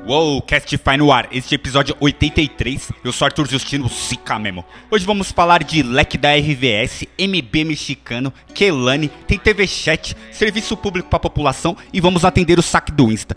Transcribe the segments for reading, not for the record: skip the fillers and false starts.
Uou, Castify no ar, este é o episódio 83, eu sou Arthur Justino, zica mesmo. Hoje vamos falar de leque da RVS, MB mexicano, Kehlani, tem TV Chat, serviço público pra população e vamos atender o saque do Insta.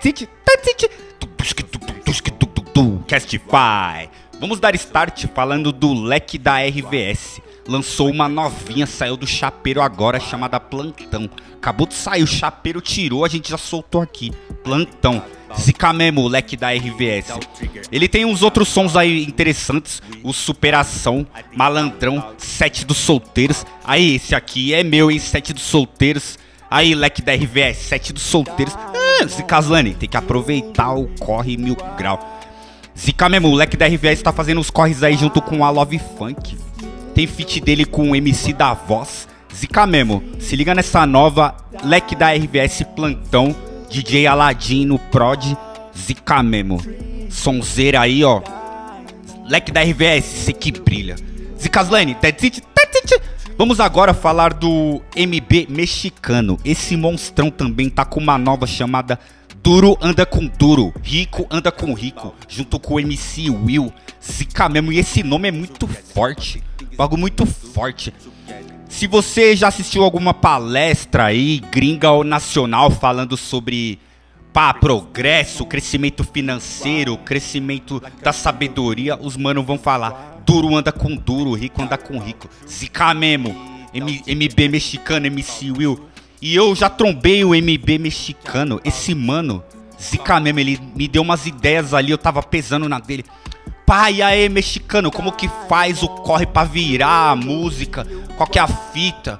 Castify. Vamos dar start falando do leque da RVS. Lançou uma novinha, saiu do chapeiro agora, chamada Plantão. Acabou de sair, o chapeiro tirou, a gente já soltou aqui. Plantão. Zica mesmo, o leque da RVS. Ele tem uns outros sons aí interessantes. O Superação, Malandrão, Sete dos Solteiros. Aí, esse aqui é meu, hein? Sete dos Solteiros. Aí, leque da RVS, Sete dos Solteiros. Zicaslane, tem que aproveitar o corre 1000 grau. Zica mesmo, o leque da RVS tá fazendo os corres aí junto com a Love Funk. Tem feat dele com o MC da Voz. Zica mesmo, se liga nessa nova leque da RVS Plantão. DJ Aladdin no prod, zica mesmo. Sonzeira aí, ó. Leque da RVS, cê que brilha. Zicaslane, vamos agora falar do MB mexicano. Esse monstrão também tá com uma nova chamada Duro Anda com Duro, Rico Anda com Rico, junto com o MC Will. Zica mesmo, e esse nome é muito forte. Algo muito forte. Se você já assistiu alguma palestra aí, gringa ou nacional, falando sobre progresso, crescimento financeiro, crescimento da sabedoria, os manos vão falar duro anda com duro, rico anda com rico. Zica mesmo, MB mexicano, MC Will. E eu já trombei o MB mexicano, esse mano, zica mesmo, ele me deu umas ideias ali, eu tava pesando na dele. E aí, mexicano, como que faz o corre pra virar a música? Qual que é a fita?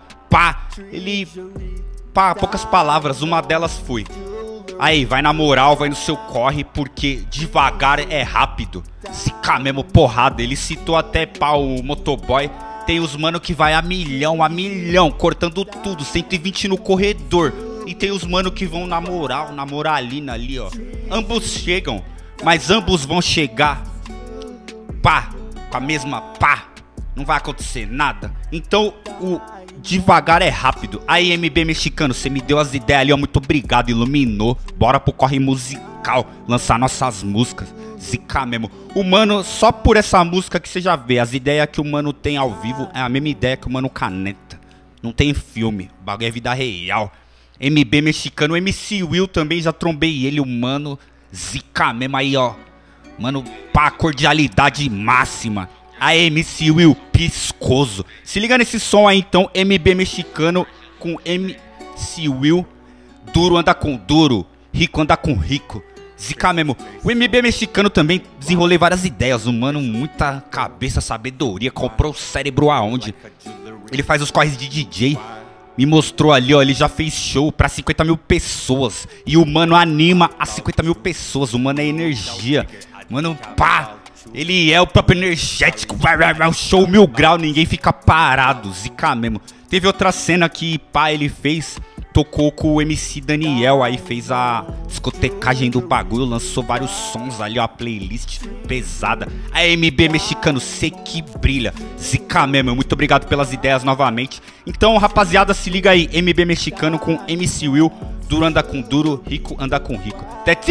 Poucas palavras, uma delas foi: aí, vai na moral, vai no seu corre, porque devagar é rápido. Zica mesmo, porrada. Ele citou até o motoboy. Tem os mano que vai a milhão, cortando tudo, 120 no corredor. E tem os mano que vão na moral, na moralina ali, ó. Ambos chegam, mas ambos vão chegar com a mesma não vai acontecer nada. Então o devagar é rápido. Aí, MB mexicano, você me deu as ideias ali, ó, muito obrigado, iluminou. Bora pro corre musical, lançar nossas músicas. Zica mesmo. O mano, só por essa música que você já vê, as ideias que o mano tem ao vivo é a mesma ideia que o mano caneta. Não tem filme, o bagulho é vida real. MB mexicano, MC Will também, já trombei ele, o mano. Zica mesmo aí, ó. Mano, cordialidade máxima. A MC Will, piscoso. Se liga nesse som aí então, MB mexicano com MC Will. Duro anda com duro, rico anda com rico. Zica mesmo. O MB mexicano também desenrolei várias ideias. O mano, muita cabeça, sabedoria. Comprou o cérebro aonde? Ele faz os corres de DJ. Me mostrou ali, ó, ele já fez show pra 50 mil pessoas. E o mano anima as 50 mil pessoas. O mano é energia. Mano, ele é o próprio energético, o show 1000 grau, ninguém fica parado, zica mesmo. Teve outra cena que, ele fez, tocou com o MC Daniel, aí fez a discotecagem do bagulho, lançou vários sons ali, ó, a playlist pesada. A MB mexicano, cê que brilha, zica mesmo, muito obrigado pelas ideias novamente. Então, rapaziada, se liga aí, MB mexicano com MC Will, duro anda com duro, rico anda com rico.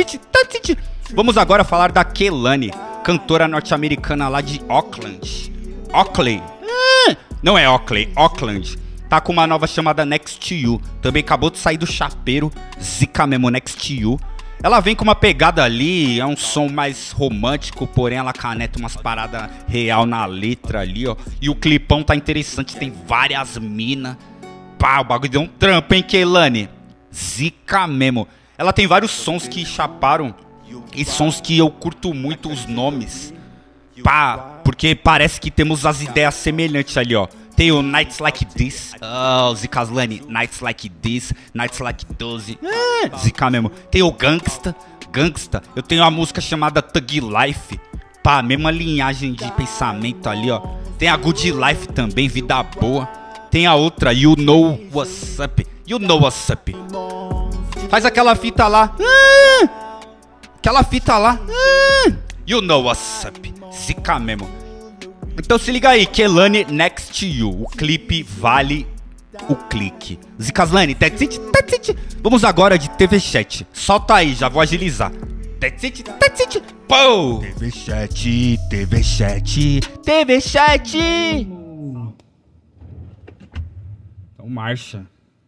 Vamos agora falar da Kehlani, cantora norte-americana lá de Auckland. Não é Auckland. Tá com uma nova chamada Next to You. Também acabou de sair do chapeiro. Zica mesmo, Next to You. Ela vem com uma pegada ali, é um som mais romântico, porém ela caneta umas paradas real na letra ali, ó. E o clipão tá interessante, tem várias minas. O bagulho deu um trampo, hein, Kehlani? Zica mesmo. Ela tem vários sons que chaparam. E sons que eu curto muito os nomes. Porque parece que temos as ideias semelhantes ali, ó. Tem o Nights Like This. Zicaslane, Nights Like This, Nights Like 12. Zica mesmo. Tem o Gangsta. Eu tenho uma música chamada Thug Life. Mesma linhagem de pensamento ali, ó. Tem a Good Life também, Vida Boa. Tem a outra, You Know What's Up. Faz aquela fita lá. You Know What's Up. Zica mesmo. Então se liga aí, Kehlani Next to You. O clipe vale o clique. Zicaslane, vamos agora de TV Chat. Solta aí, já vou agilizar. That's it, pô! TV7, TV7, TV7! Então marcha.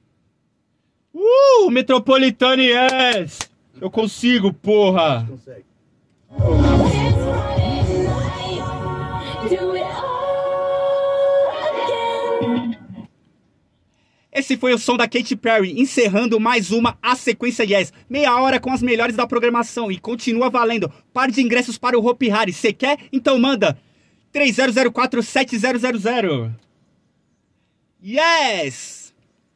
Metropolitano yes! Eu consigo, porra! Consegue. Esse foi o som da Katy Perry, encerrando mais uma A Sequência Yes. Meia hora com as melhores da programação e continua valendo. Par de ingressos para o Hopi Hari. Cê quer? Então manda 3004-7000. Yes!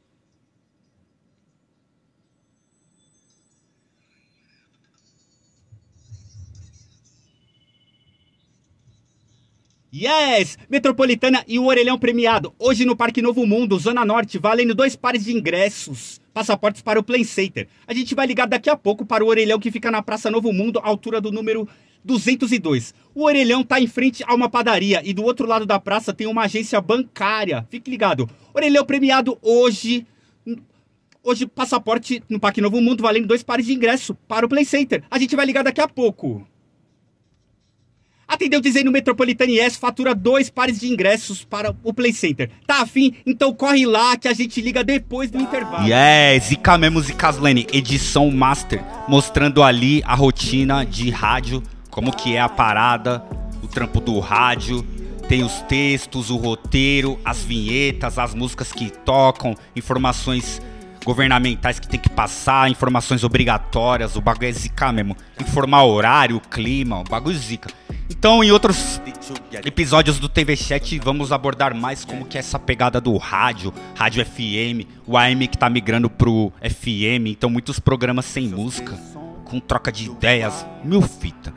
Yes! Metropolitana e o Orelhão premiado. Hoje no Parque Novo Mundo, Zona Norte, valendo 2 pares de ingressos. Passaportes para o Play Center. A gente vai ligar daqui a pouco para o Orelhão que fica na Praça Novo Mundo, altura do número 202. O Orelhão tá em frente a uma padaria e do outro lado da praça tem uma agência bancária. Fique ligado. Orelhão premiado hoje. Hoje, passaporte no Parque Novo Mundo, valendo 2 pares de ingresso para o Play Center. A gente vai ligar daqui a pouco. Atendeu dizendo Metropolitana Yes, fatura 2 pares de ingressos para o Play Center. Tá afim? Então corre lá que a gente liga depois do intervalo. Yes, Zica mesmo, Zicazlane, edição master, mostrando ali a rotina de rádio, como que é a parada, o trampo do rádio. Tem os textos, o roteiro, as vinhetas, as músicas que tocam, informações governamentais que tem que passar, informações obrigatórias, o bagulho é zica mesmo. Informar horário, clima, o bagulho zica. Então, em outros episódios do TV7, vamos abordar mais como que é essa pegada do rádio, rádio FM, o AM que tá migrando pro FM, então muitos programas sem música, com troca de ideias, mil fita.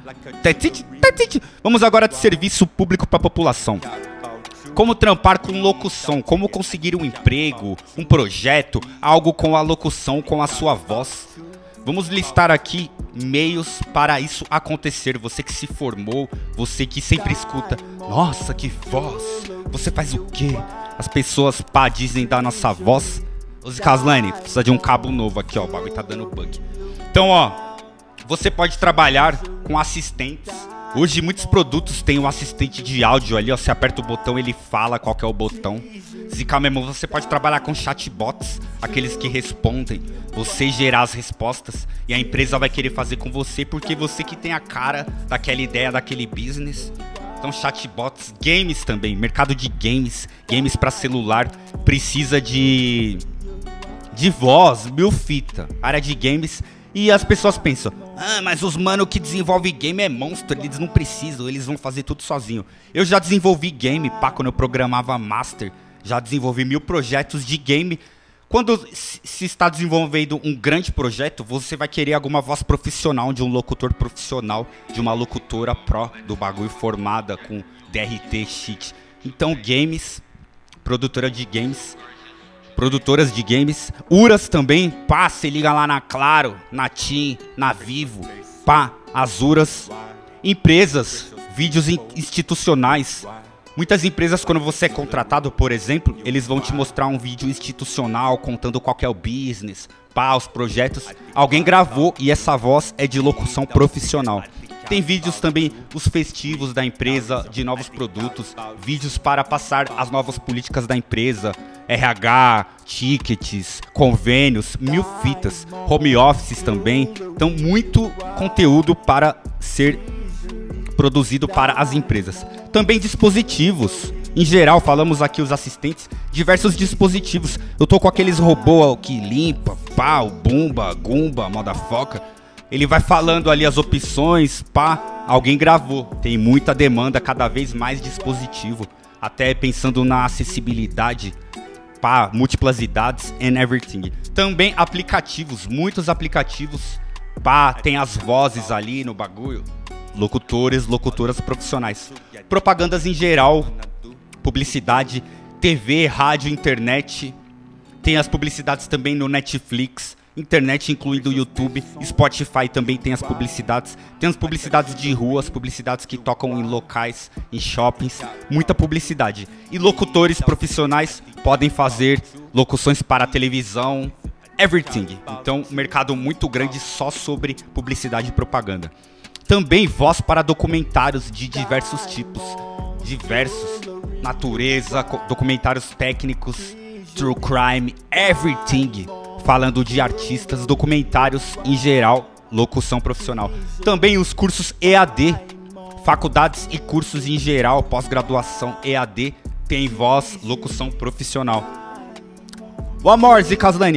Vamos agora de serviço público pra população. Como trampar com locução, como conseguir um emprego, um projeto, algo com a locução, com a sua voz. Vamos listar aqui meios para isso acontecer. Você que se formou, você que sempre escuta, nossa, que voz, você faz o quê? As pessoas pá dizem da nossa voz. Ô Zicazlane, precisa de um cabo novo aqui, ó, o bagulho tá dando bug. Então, ó, você pode trabalhar com assistentes. Hoje muitos produtos têm um assistente de áudio ali, ó, você aperta o botão, ele fala qual que é o botão. Zica mesmo, você pode trabalhar com chatbots, aqueles que respondem, você gerar as respostas e a empresa vai querer fazer com você porque você que tem a cara daquela ideia, daquele business. Então chatbots, games também, mercado de games, games para celular, precisa de voz, mil fita, área de games. E as pessoas pensam, ah, mas os mano que desenvolve game é monstro, eles não precisam, eles vão fazer tudo sozinho. Eu já desenvolvi game, pá, quando eu programava Master, já desenvolvi 1000 projetos de game. Quando se está desenvolvendo um grande projeto, você vai querer alguma voz profissional, de um locutor profissional, de uma locutora pro do bagulho formada com DRT, cheat. Então games, produtoras de games, Uras também, pá, se liga lá na Claro, na TIM, na Vivo, pá, as Uras. Empresas, vídeos institucionais. Muitas empresas, quando você é contratado, por exemplo, eles vão te mostrar um vídeo institucional contando qual que é o business, pá, os projetos. Alguém gravou e essa voz é de locução profissional. Tem vídeos também, os festivos da empresa, de novos produtos, vídeos para passar as novas políticas da empresa, RH, tickets, convênios, 1000 fitas, home offices também. Então, muito conteúdo para ser produzido para as empresas. Também dispositivos. Em geral, falamos aqui os assistentes, diversos dispositivos. Eu tô com aqueles robôs que limpa, pá, o Bumba, Gumba, motherfucker. Ele vai falando ali as opções, pá, alguém gravou. Tem muita demanda, cada vez mais dispositivo. Até pensando na acessibilidade, pá, múltiplas idades and everything. Também aplicativos, muitos aplicativos, pá, tem as vozes ali no bagulho. Locutores, locutoras profissionais. Propagandas em geral, publicidade, TV, rádio, internet. Tem as publicidades também no Netflix. Internet incluindo o YouTube, Spotify também tem as publicidades. Tem as publicidades de rua, as publicidades que tocam em locais, em shoppings, muita publicidade. E locutores profissionais podem fazer locuções para televisão, everything. Então, um mercado muito grande só sobre publicidade e propaganda. Também voz para documentários de diversos tipos. Diversos. Natureza, documentários técnicos, true crime, everything. Falando de artistas, documentários em geral, locução profissional. Também os cursos EAD, faculdades e cursos em geral, pós-graduação EAD, tem voz, locução profissional. O amor, Zikaslane.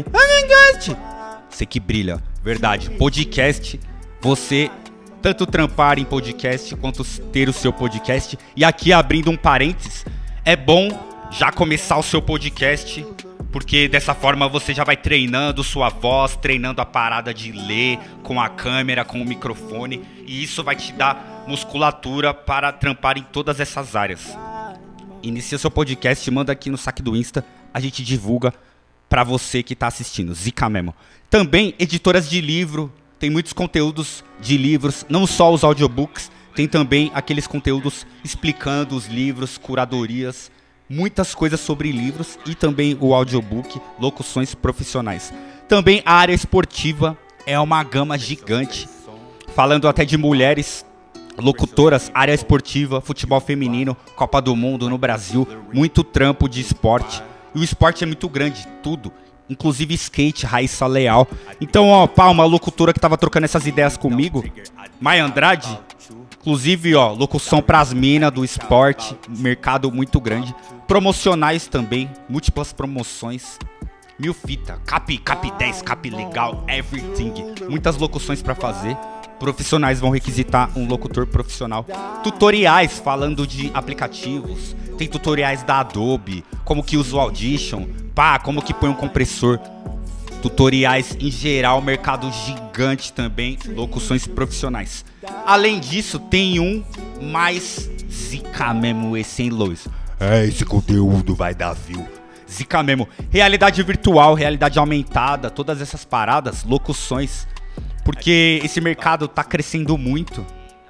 Você que brilha, verdade. Podcast, você tanto trampar em podcast quanto ter o seu podcast. E aqui abrindo um parênteses, é bom já começar o seu podcast, porque dessa forma você já vai treinando sua voz, treinando a parada de ler com a câmera, com o microfone. E isso vai te dar musculatura para trampar em todas essas áreas. Inicia seu podcast, manda aqui no saque do Insta, a gente divulga pra você que tá assistindo, zica mesmo. Também editoras de livro, tem muitos conteúdos de livros, não só os audiobooks, tem também aqueles conteúdos explicando os livros, curadorias, muitas coisas sobre livros e também o audiobook, locuções profissionais. Também a área esportiva é uma gama gigante, falando até de mulheres locutoras, área esportiva, futebol feminino, Copa do Mundo no Brasil, muito trampo de esporte. E o esporte é muito grande, tudo. Inclusive skate, Raíssa Leal. Então, ó, pá, uma locutora que tava trocando essas ideias comigo, Maia Andrade. Inclusive, ó, locução pras minas do esporte, mercado muito grande. Promocionais também, múltiplas promoções. Mil fita, cap 10, cap legal, everything. Muitas locuções pra fazer. Profissionais vão requisitar um locutor profissional. Tutoriais falando de aplicativos. Tem tutoriais da Adobe, como que usa o Audition, pá, como que põe um compressor. Tutoriais em geral, mercado gigante também, locuções profissionais. Além disso, tem um mais zica mesmo esse, hein, Lois? Esse conteúdo vai dar view. Zica mesmo. Realidade virtual, realidade aumentada, todas essas paradas, locuções. Porque esse mercado tá crescendo muito.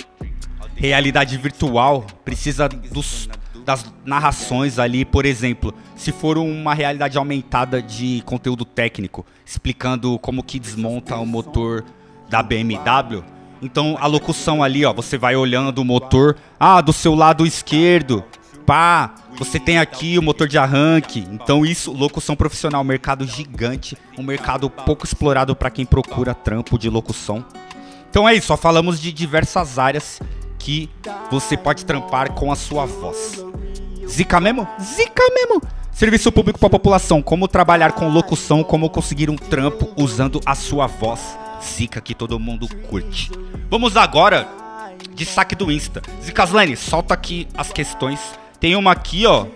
Realidade virtual precisa das narrações ali, por exemplo, se for uma realidade aumentada de conteúdo técnico, explicando como que desmonta o motor da BMW, então a locução ali, ó, você vai olhando o motor, do seu lado esquerdo, pá, você tem aqui o motor de arranque, então isso, locução profissional, mercado gigante, um mercado pouco explorado para quem procura trampo de locução. Então é isso, só falamos de diversas áreas que você pode trampar com a sua voz. Zica mesmo? Zica mesmo! Serviço público para a população, como trabalhar com locução, como conseguir um trampo usando a sua voz. Zica que todo mundo curte. Vamos agora de saque do Insta. Zikaslane, solta aqui as questões. Tem uma aqui, ó.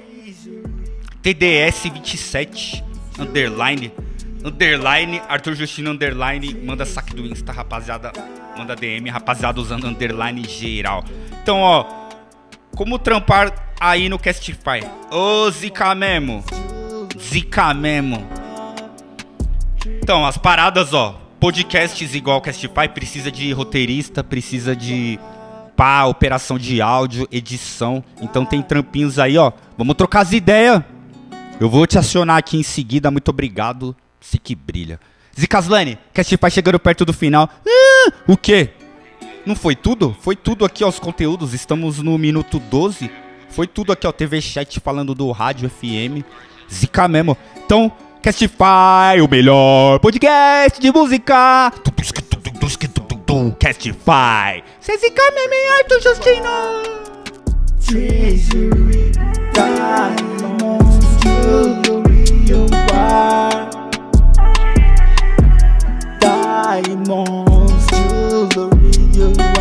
TDS27, underline, Arthur Justino, underline, manda saque do Insta, rapaziada. Manda DM, rapaziada, usando underline geral. Então, ó, como trampar aí no Castify? Ô, zica mesmo. Zica mesmo. Então, as paradas, ó. Podcasts igual Castify precisa de roteirista, precisa de operação de áudio, edição. Então tem trampinhos aí, ó. Vamos trocar as ideias. Eu vou te acionar aqui em seguida. Muito obrigado. Você que brilha. Zikaslane, Castify chegando perto do final. O quê? Não foi tudo? Foi tudo aqui, ó, os conteúdos. Estamos no minuto 12. Foi tudo aqui, ó. TV Chat falando do rádio FM. Zica mesmo. Então, Castify, o melhor podcast de música. Castify. Cê zica mesmo, hein, Arthur Justino? Treasury, diamonds, jewelry, you are. Diamonds, jewelry, you are.